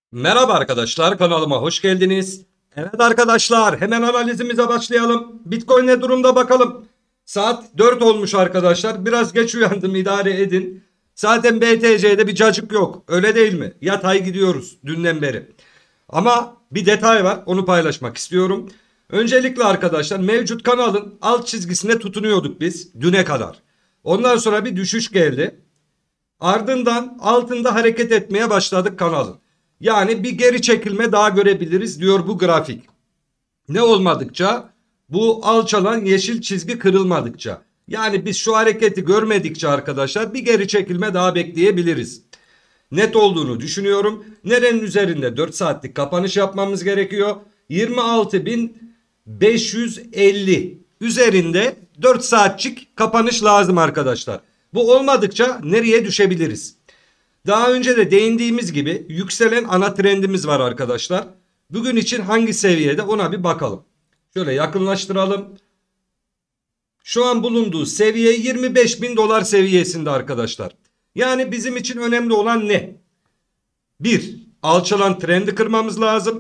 Merhaba arkadaşlar, kanalıma hoş geldiniz. Evet arkadaşlar, hemen analizimize başlayalım. Bitcoin ne durumda bakalım. Saat 4 olmuş arkadaşlar. Biraz geç uyandım, idare edin. Zaten BTC'de bir cacık yok. Öyle değil mi? Yatay gidiyoruz dünden beri. Ama bir detay var, onu paylaşmak istiyorum. Öncelikle arkadaşlar, mevcut kanalın alt çizgisine tutunuyorduk biz düne kadar. Ondan sonra bir düşüş geldi. Ardından altında hareket etmeye başladık kanalın. Yani bir geri çekilme daha görebiliriz diyor bu grafik. Ne olmadıkça, bu alçalan yeşil çizgi kırılmadıkça. Yani biz şu hareketi görmedikçe arkadaşlar bir geri çekilme daha bekleyebiliriz. Net olduğunu düşünüyorum. Nerenin üzerinde 4 saatlik kapanış yapmamız gerekiyor? 26.550 üzerinde 4 saatlik kapanış lazım arkadaşlar. Bu olmadıkça nereye düşebiliriz? Daha önce de değindiğimiz gibi yükselen ana trendimiz var arkadaşlar. Bugün için hangi seviyede ona bir bakalım. Şöyle yakınlaştıralım. Şu an bulunduğu seviye 25.000 dolar seviyesinde arkadaşlar. Yani bizim için önemli olan ne? 1. Alçalan trendi kırmamız lazım.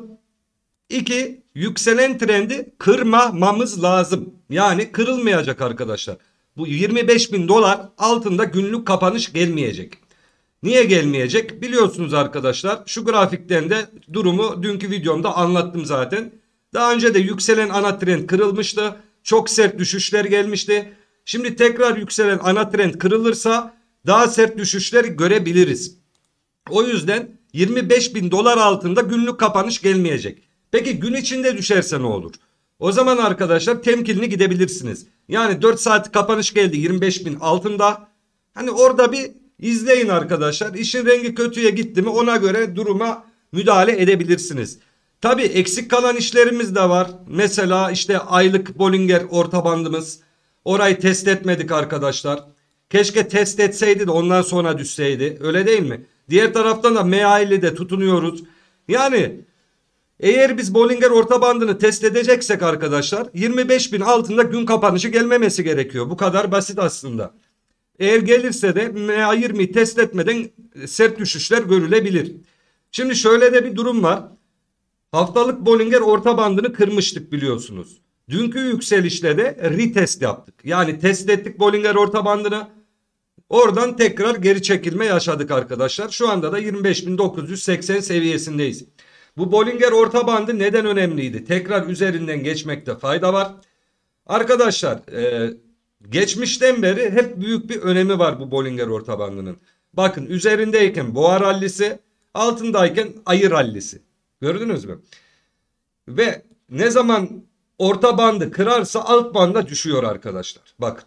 2. Yükselen trendi kırmamamız lazım. Yani kırılmayacak arkadaşlar. Bu 25.000 dolar altında günlük kapanış gelmeyecek. Niye gelmeyecek? Biliyorsunuz arkadaşlar, şu grafikten de durumu dünkü videomda anlattım zaten. Daha önce de yükselen ana trend kırılmıştı. Çok sert düşüşler gelmişti. Şimdi tekrar yükselen ana trend kırılırsa daha sert düşüşler görebiliriz. O yüzden 25.000 dolar altında günlük kapanış gelmeyecek. Peki gün içinde düşerse ne olur? O zaman arkadaşlar temkinli gidebilirsiniz. Yani 4 saat kapanış geldi 25.000 altında. Hani orada bir İzleyin arkadaşlar. İşin rengi kötüye gitti mi ona göre duruma müdahale edebilirsiniz. Tabi eksik kalan işlerimiz de var. Mesela işte aylık Bollinger orta bandımız. Orayı test etmedik arkadaşlar. Keşke test etseydi de ondan sonra düşseydi. Öyle değil mi? Diğer taraftan da MA50'de tutunuyoruz. Yani eğer biz Bollinger orta bandını test edeceksek arkadaşlar 25.000 altında gün kapanışı gelmemesi gerekiyor. Bu kadar basit aslında. Eğer gelirse de MA20'yi test etmeden sert düşüşler görülebilir. Şimdi şöyle de bir durum var. Haftalık Bollinger orta bandını kırmıştık biliyorsunuz. Dünkü yükselişle de retest yaptık. Yani test ettik Bollinger orta bandını. Oradan tekrar geri çekilme yaşadık arkadaşlar. Şu anda da 25.980 seviyesindeyiz. Bu Bollinger orta bandı neden önemliydi? Tekrar üzerinden geçmekte fayda var. Arkadaşlar geçmişten beri hep büyük bir önemi var bu Bollinger orta bandının. Bakın üzerindeyken boğa rallisi, altındayken ayı rallisi. Gördünüz mü? Ve ne zaman orta bandı kırarsa alt banda düşüyor arkadaşlar. Bakın.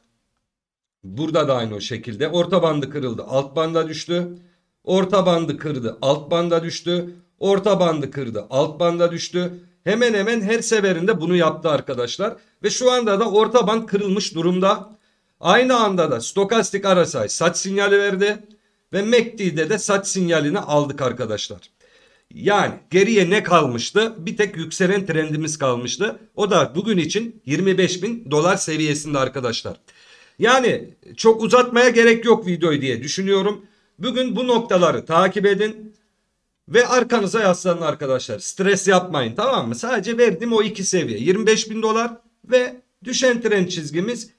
Burada da aynı o şekilde. Orta bandı kırıldı, alt banda düştü. Orta bandı kırdı, alt banda düştü. Orta bandı kırdı, alt banda düştü. Hemen hemen her seferinde bunu yaptı arkadaşlar. Ve şu anda da orta band kırılmış durumda. Aynı anda da stokastik RSI sat sinyali verdi. Ve MACD'de de sat sinyalini aldık arkadaşlar. Yani geriye ne kalmıştı? Bir tek yükselen trendimiz kalmıştı. O da bugün için 25.000 dolar seviyesinde arkadaşlar. Yani çok uzatmaya gerek yok videoyu diye düşünüyorum. Bugün bu noktaları takip edin. Ve arkanıza yaslanın arkadaşlar. Stres yapmayın, tamam mı? Sadece verdiğim o iki seviye. 25.000 dolar ve düşen trend çizgimiz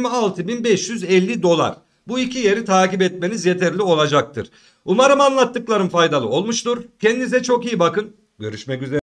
26.550 dolar. Bu iki yeri takip etmeniz yeterli olacaktır. Umarım anlattıklarım faydalı olmuştur. Kendinize çok iyi bakın. Görüşmek üzere.